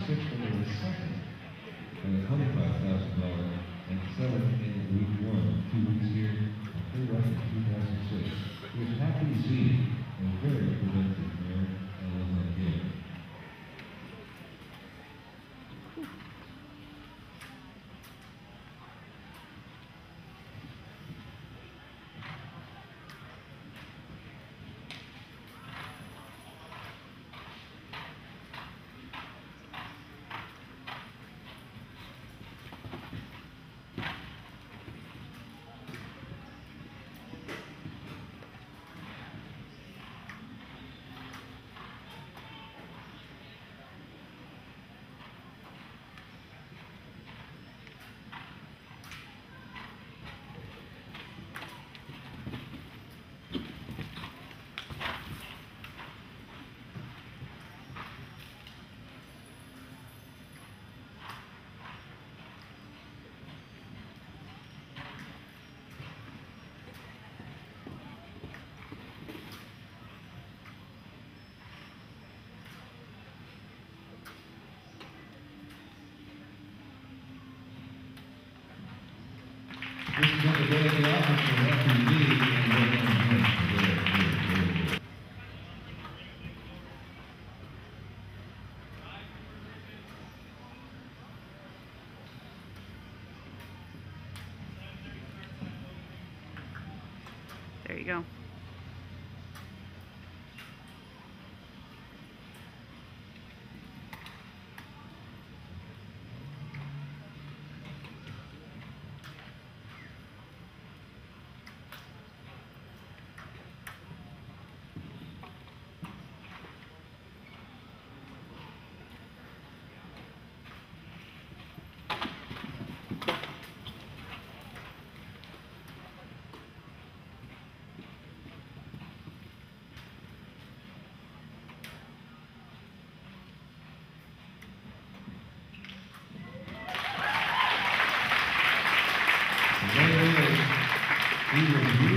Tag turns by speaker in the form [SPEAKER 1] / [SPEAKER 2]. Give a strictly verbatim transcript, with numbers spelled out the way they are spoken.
[SPEAKER 1] sixth and the second, and twenty-five thousand dollars and seventh in week one, two weeks here, third up in two thousand six. He was happy to see a very productive mayor and was not here. This is what the day of the office for F P D and
[SPEAKER 2] There you go.
[SPEAKER 1] He was